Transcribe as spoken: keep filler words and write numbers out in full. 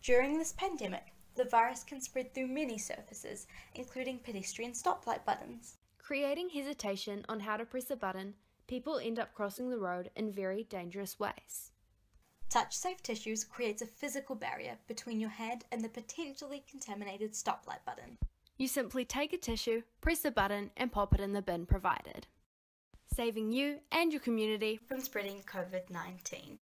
During this pandemic, the virus can spread through many surfaces, including pedestrian stoplight buttons. Creating hesitation on how to press a button, people end up crossing the road in very dangerous ways. Touch-safe tissues creates a physical barrier between your hand and the potentially contaminated stoplight button. You simply take a tissue, press a button, and pop it in the bin provided, saving you and your community from spreading COVID nineteen.